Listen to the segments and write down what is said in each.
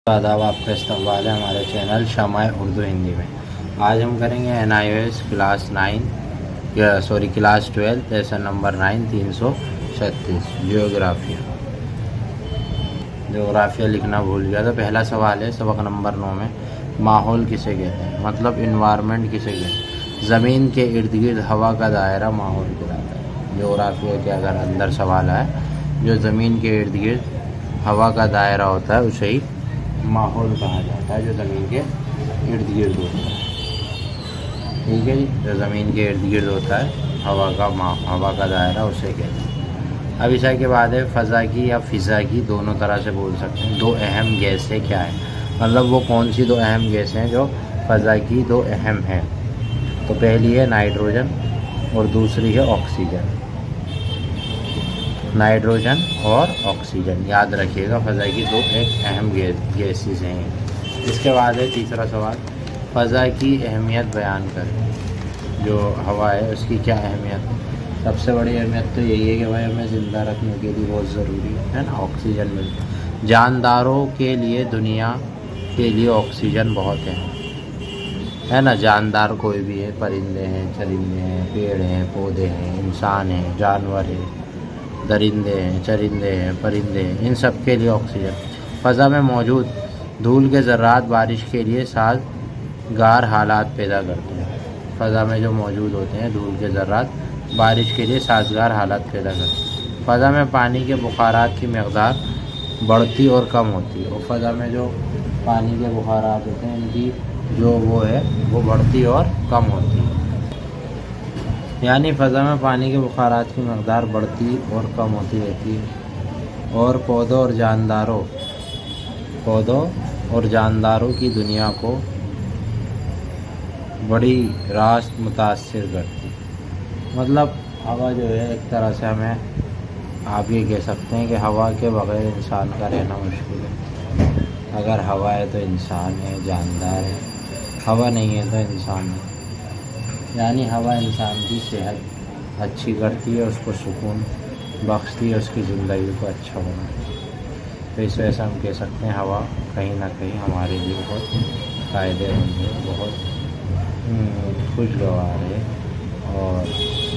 आदाब, आपका इस्तकबाल है हमारे चैनल शमाए उर्दू हिंदी में। आज हम करेंगे NIOS क्लास 12 लेसन नंबर 9 336 जियोग्राफिया लिखना भूल गया। तो पहला सवाल है सबक नंबर 9 में, माहौल किसे कहते हैं, मतलब इन्वायरमेंट किसे कहते हैं। ज़मीन के इर्द गिर्द हवा का दायरा माहौल कहलाता है। जियोग्राफिया के अगर अंदर सवाल है, जो ज़मीन के इर्द गिर्द हवा का दायरा होता है उसे ही माहौल कहा जाता है, जो ज़मीन के इर्द गिर्द होता है। ठीक है जी, जो ज़मीन के इर्द गिर्द होता है हवा का दायरा उसे कहते हैं। अब इसा के बाद है फ़ज़ा की या फ़िज़ा की, दोनों तरह से बोल सकते हैं। दो अहम गैसें क्या है, मतलब वो कौन सी दो अहम गैसें हैं जो फ़ज़ा की दो अहम हैं। तो पहली है नाइट्रोजन और दूसरी है ऑक्सीजन। नाइट्रोजन और ऑक्सीजन याद रखिएगा, फ़ज़ा की दो एक अहम गैसेस हैं। इसके बाद है तीसरा सवाल, फ़ज़ा की अहमियत बयान करें। जो हवा है उसकी क्या अहमियत है। सबसे बड़ी अहमियत तो यही है कि भाई हमें ज़िंदा रखने के लिए बहुत ज़रूरी है ना, ऑक्सीजन मिलती। जानदारों के लिए, दुनिया के लिए ऑक्सीजन बहुत है ना। जानदार कोई भी है, परिंदे हैं, चरिंदे हैं, पेड़ हैं, पौधे हैं, इंसान हैं, जानवर हैं, दरिंदे हैं, चरिंदे हैं, परिंदे हैं, इन सब के लिए ऑक्सीजन। फ़ज़ा में मौजूद धूल के ज़र्रात बारिश के लिए साज़गार हालात पैदा करते हैं। फ़ज़ा में जो मौजूद होते हैं धूल के ज़र्रात बारिश के लिए साज़गार हालात पैदा करते हैं। फ़ज़ा में पानी के बुखारात की मक़दार बढ़ती और कम होती है। और फ़ज़ा में जो पानी के बुखारात होते हैं इनकी जो वो बढ़ती और कम होती है। यानी फ़ज़ा में पानी के बुखारात की मक़दार बढ़ती और कम होती रहती है। और पौधों और जानदारों की दुनिया को बड़ी रास्त मुतासिर करती है। मतलब हवा जो है एक तरह से हमें आप ये कह सकते हैं कि हवा के बग़ैर इंसान का रहना मुश्किल है। अगर हवा है तो इंसान है, जानदार है, हवा नहीं है तो इंसान है। यानी हवा इंसान की सेहत अच्छी करती है, उसको सुकून बख्शती है, उसकी ज़िंदगी को अच्छा बनाती है। तो इस वजह से हम कह सकते हैं हवा कहीं ना कहीं हमारे लिए बहुत फ़ायदेमंद है, बहुत खुशगवार है। और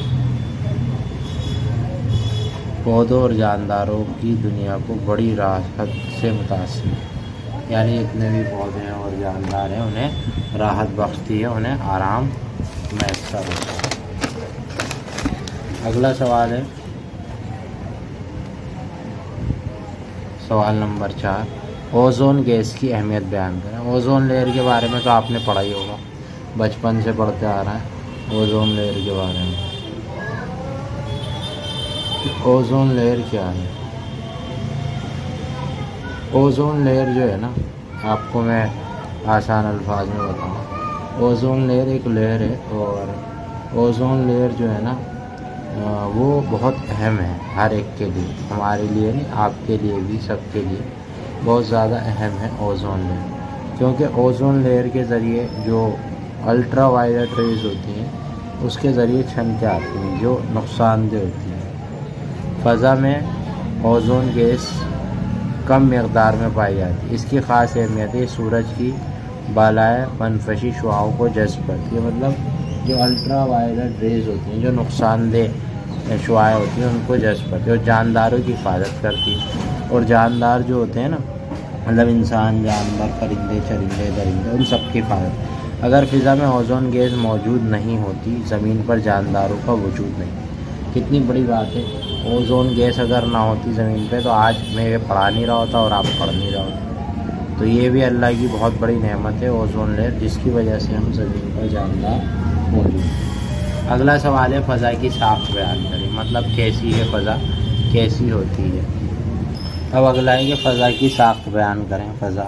पौधों और जानदारों की दुनिया को बड़ी राहत से मुतासिर है। यानी जितने भी पौधे हैं और जानदार हैं उन्हें राहत बख्शती है, उन्हें आराम मैसर होता है। अगला सवाल है सवाल नंबर 4, ओज़ोन गैस की अहमियत बयान करें। ओज़ोन लेयर के बारे में तो आपने पढ़ा ही होगा, बचपन से पढ़ते आ रहा है ओज़ोन लेयर के बारे में। ओज़ोन लेयर क्या है। ओज़ोन लेयर जो है ना, आपको मैं आसान अल्फाज में बताऊँ। ओज़ोन लेयर एक लेयर है और ओज़ोन लेयर जो है ना वो बहुत अहम है हर एक के लिए, हमारे लिए नहीं, आपके लिए भी, सबके लिए बहुत ज़्यादा अहम है ओज़ोन लेयर। क्योंकि ओज़ोन लेयर के ज़रिए जो अल्ट्रा वायलेट रेज़ होती हैं उसके ज़रिए छन के आती हैं जो नुकसानदेह होती हैं। फ़ज़ा में ओज़ोन गैस कम मक़दार में पाई जाती है। इसकी ख़ास अहमियत है सूरज की बालाए मनफशी शुआओं को जज़्ब करती है। मतलब जो अल्ट्रा वायलेट रेज़ होती हैं, जो नुकसानदेह शुआएँ होती हैं, उनको जज़्ब करती है और जानदारों की हिफाजत करती है। और जानदार जो होते हैं ना, मतलब इंसान, जानवर, परिंदे, चरिंदे, दरिंदे, उन सब की हिफाजत। अगर फ़िज़ा में ओज़ोन गैस मौजूद नहीं होती, ज़मीन पर जानदारों का वजूद नहीं। कितनी बड़ी बात है, ओज़ोन गैस अगर ना होती ज़मीन पे तो आज मैं ये पढ़ा नहीं रहा होता और आप पढ़ नहीं रहा होता। तो ये भी अल्लाह की बहुत बड़ी नेमत है ओज़ोन लेयर, जिसकी वजह से हम ज़मीन पर जानदार मौजूद हैं। अगला सवाल है फ़ज़ा की साख्त बयान करें, मतलब कैसी है फ़ज़ा, कैसी होती है। अब अगला है कि फ़ज़ा की साख्त बयान करें। फ़ज़ा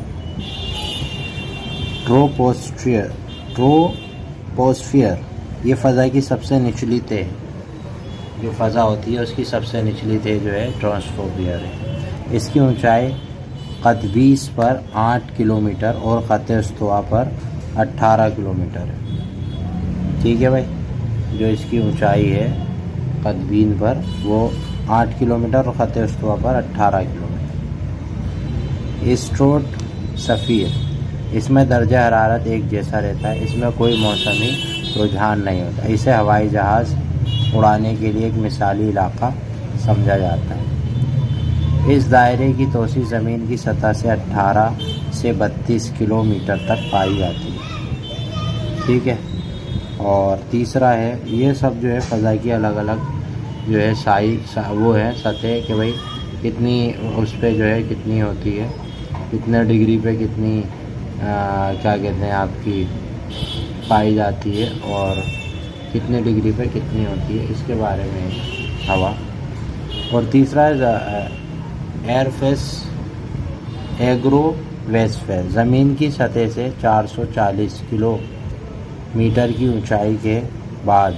ट्रोपोस्फियर ये फ़ज़ा की सबसे निचली तह, जो फ़ज़ा होती है उसकी सबसे निचली तह जो है ट्रोपोस्फियर है। इसकी ऊंचाई क़द 20 पर 8 किलोमीटर और ख़त इस्तवा पर 18 किलोमीटर है। ठीक है भाई, जो इसकी ऊंचाई है क़दबीन पर वो 8 किलोमीटर और ख़त इस्तवा पर 18 किलोमीटर। सफ़ीर। इसमें दर्जा हरारत एक जैसा रहता है, इसमें कोई मौसमी रुझान नहीं होता। इसे हवाई जहाज़ उड़ाने के लिए एक मिसाली इलाका समझा जाता है। इस दायरे की तोसी ज़मीन की सतह से 18 से 32 किलोमीटर तक पाई जाती है। ठीक है। और तीसरा है, ये सब जो है फ़ज़ा की अलग अलग जो है वो है सतह कि भाई कितनी उस पर जो है कितनी होती है, कितने डिग्री पे कितनी क्या कहते हैं आपकी पाई जाती है और कितने डिग्री पे कितनी होती है, इसके बारे में हवा। और तीसरा है एयरफेस एग्रोवेस्फेयर, ज़मीन की सतह से 440 किलोमीटर की ऊंचाई के बाद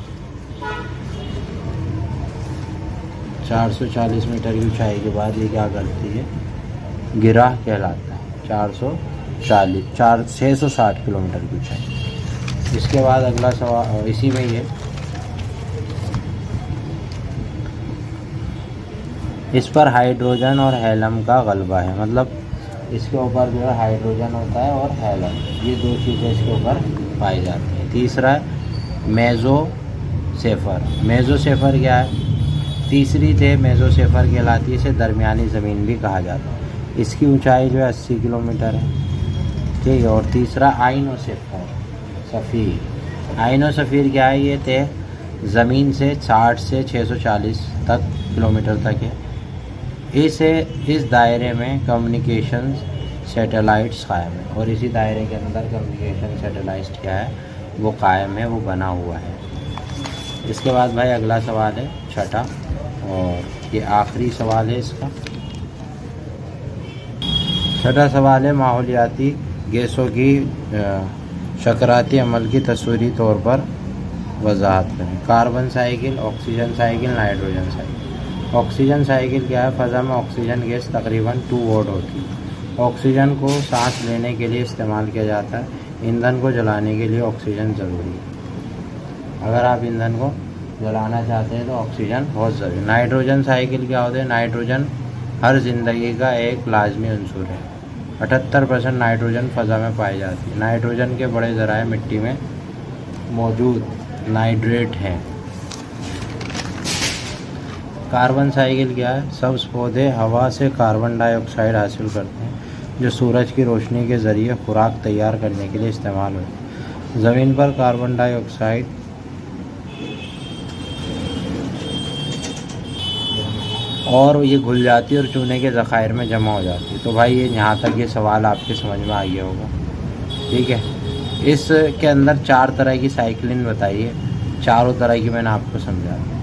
440 मीटर की ऊंचाई के बाद ये क्या करती है, गिराह कहलाता है। 660 किलोमीटर की ऊंचाई। इसके बाद अगला सवाल इसी में ही है, इस पर हाइड्रोजन और हेलम का गलबा है। मतलब इसके ऊपर जो है हाइड्रोजन होता है और हेलम, ये दो चीज़ें इसके ऊपर पाई जाती हैं। तीसरा है मेसोसेफर। मेसोसेफर क्या है? तीसरी थे मेसोसेफर कहलाती है, इसे दरमियानी ज़मीन भी कहा जाता है। इसकी ऊंचाई जो है 80 किलोमीटर है। ठीक है। और तीसरा आइनोसेफर सफ़ीर। आइनोसफ़ीर क्या है? ये थे ज़मीन से 60 से 640 तक किलोमीटर तक है। इस दायरे में कम्युनिकेशन सैटेलाइट्स कायम है और इसी दायरे के अंदर कम्युनिकेशन सैटेलाइट क्या है, वो कायम है, वो बना हुआ है। इसके बाद भाई अगला सवाल है छठा, और ये आखिरी सवाल है इसका। छठा सवाल है, माहौलियाती गैसों की शकराती अमल की तस्वीरी तौर पर वजाहत करें। Carbon cycle, oxygen cycle, nitrogen cycle. Oxygen cycle क्या है? फ़ज़ा में ऑक्सीजन गैस तकरीबन 2 वोल्ट होती है। ऑक्सीजन को सांस लेने के लिए इस्तेमाल किया जाता है। ईंधन को जलाने के लिए ऑक्सीजन ज़रूरी है। अगर आप ईंधन को जलाना चाहते हैं तो ऑक्सीजन बहुत ज़रूरी है। नाइट्रोजन साइकिल क्या होता है? नाइट्रोजन हर ज़िंदगी का एक लाजमी अंसुर है। 78% नाइट्रोजन फ़ज़ा में पाई जाती है। नाइट्रोजन के बड़े ज़राए मिट्टी में मौजूद नाइट्रेट हैं। कार्बन साइकिल क्या है? सब्ज़ पौधे हवा से कार्बन डाइऑक्साइड हासिल करते हैं, जो सूरज की रोशनी के ज़रिए खुराक तैयार करने के लिए इस्तेमाल होती है। ज़मीन पर कार्बन डाइऑक्साइड और ये घुल जाती है और चूने के ज़खायर में जमा हो जाती है। तो भाई ये यहाँ तक ये सवाल आपके समझ में आ गया होगा। ठीक है। इसके अंदर 4 तरह की साइकिलिन बताइए, चारों तरह की मैंने आपको समझा।